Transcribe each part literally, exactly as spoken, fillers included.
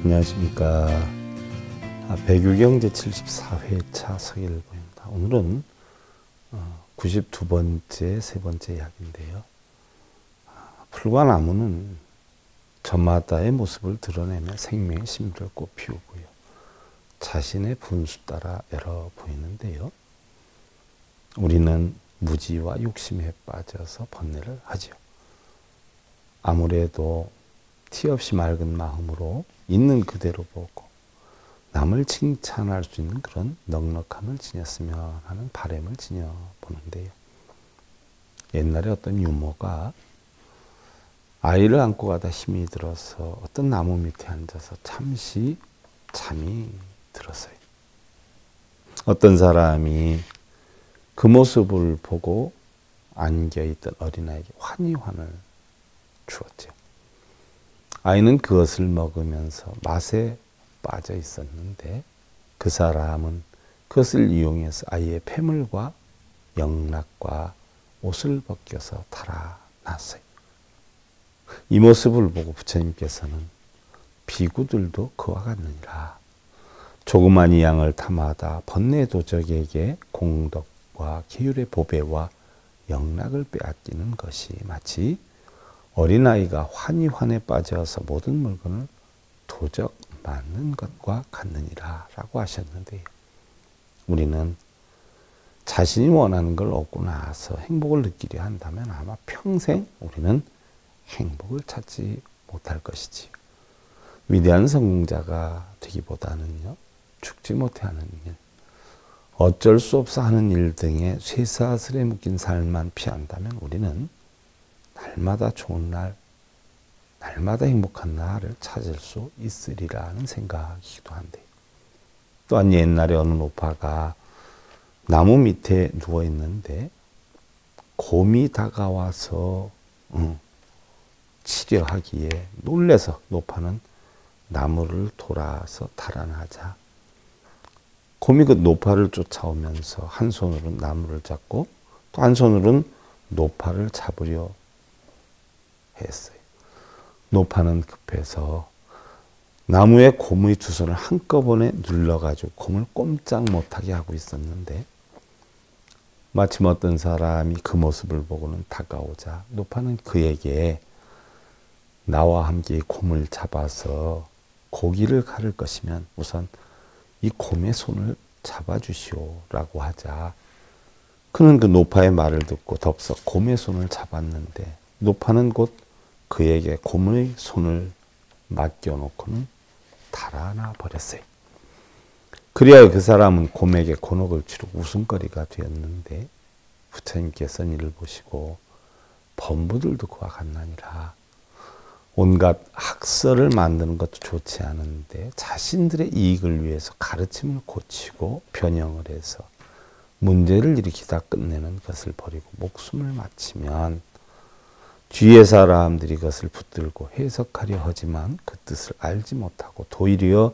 안녕하십니까. 백유경 제칠십사 회차 서일보입니다. 오늘은 구십이 번째 세 번째 이야기인데요. 풀과 나무는 저마다의 모습을 드러내며 생명의 신비를 꽃피우고요. 자신의 분수 따라 애러 보이는데요. 우리는 무지와 욕심에 빠져서 번뇌를 하지요. 아무래도 티 없이 맑은 마음으로 있는 그대로 보고 남을 칭찬할 수 있는 그런 넉넉함을 지녔으면 하는 바람을 지녀보는데요. 옛날에 어떤 유모가 아이를 안고 가다 힘이 들어서 어떤 나무 밑에 앉아서 잠시 잠이 들었어요. 어떤 사람이 그 모습을 보고 안겨있던 어린아이에게 환희환을 주었죠. 아이는 그것을 먹으면서 맛에 빠져 있었는데 그 사람은 그것을 이용해서 아이의 폐물과 영락과 옷을 벗겨서 달아났어요. 이 모습을 보고 부처님께서는 비구들도 그와 같느니라. 조그만 이 양을 탐하다 번뇌 도적에게 공덕과 계율의 보배와 영락을 빼앗기는 것이 마치 어린아이가 환희환에 빠져서 모든 물건을 도적 맞는 것과 같느니라 라고 하셨는데요. 우리는 자신이 원하는 걸 얻고 나서 행복을 느끼려 한다면 아마 평생 우리는 행복을 찾지 못할 것이지요. 위대한 성공자가 되기보다는요, 죽지 못해 하는 일, 어쩔 수 없어 하는 일 등의 쇠사슬에 묶인 삶만 피한다면 우리는 날마다 좋은 날, 날마다 행복한 날을 찾을 수 있으리라는 생각이기도 한데, 또한 옛날에 어느 노파가 나무 밑에 누워 있는데 곰이 다가와서 응, 치려하기에 놀래서 노파는 나무를 돌아서 달아나자 곰이 그 노파를 쫓아오면서 한 손으로는 나무를 잡고 또 한 손으로는 노파를 잡으려 했어요. 노파는 급해서 나무에 곰의 두 손을 한꺼번에 눌러가지고 곰을 꼼짝 못하게 하고 있었는데 마침 어떤 사람이 그 모습을 보고는 다가오자 노파는 그에게 나와 함께 곰을 잡아서 고기를 가를 것이면 우선 이 곰의 손을 잡아주시오라고 하자 그는 그 노파의 말을 듣고 덥석 곰의 손을 잡았는데 노파는 곧 그에게 곰의 손을 맡겨놓고는 달아나 버렸어요. 그리하여 그 사람은 곰에게 곤혹을 치르고 웃음거리가 되었는데 부처님께서는 이를 보시고 범부들도 그와 같나니라. 온갖 학설을 만드는 것도 좋지 않은데 자신들의 이익을 위해서 가르침을 고치고 변형을 해서 문제를 일으키다 끝내는 것을 버리고 목숨을 바치면 뒤에 사람들이 그것을 붙들고 해석하려 하지만 그 뜻을 알지 못하고 도리어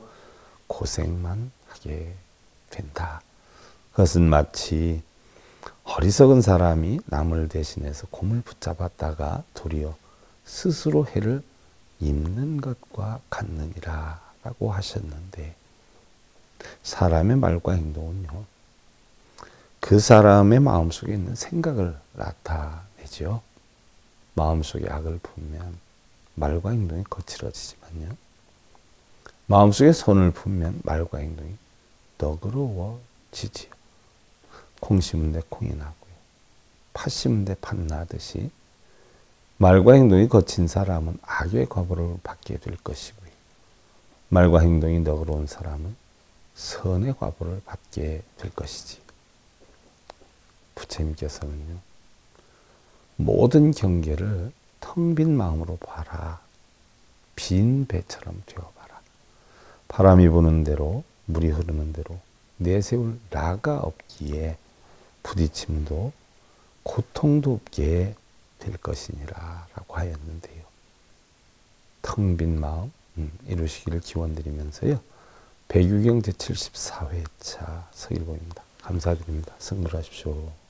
고생만 하게 된다. 그것은 마치 어리석은 사람이 나무를 대신해서 곰을 붙잡았다가 도리어 스스로 해를 입는 것과 같느니라 라고 하셨는데 사람의 말과 행동은요. 그 사람의 마음속에 있는 생각을 나타내죠. 마음속에 악을 품면 말과 행동이 거칠어지지만요. 마음속에 선을 품면 말과 행동이 너그러워지지요. 콩 심은 데 콩이 나고요. 팥 심은 데 팥 나듯이 말과 행동이 거친 사람은 악의 과보를 받게 될 것이고요. 말과 행동이 너그러운 사람은 선의 과보를 받게 될 것이지. 부처님께서는요. 모든 경계를 텅 빈 마음으로 봐라. 빈 배처럼 되어봐라. 바람이 부는 대로 물이 흐르는 대로 내세울 라가 없기에 부딪힘도 고통도 없게 될 것이니라 라고 하였는데요. 텅 빈 마음 음, 이루시기를 기원드리면서요. 백유경 제칠십사 회차 서일보입니다. 감사드립니다. 승불하십시오.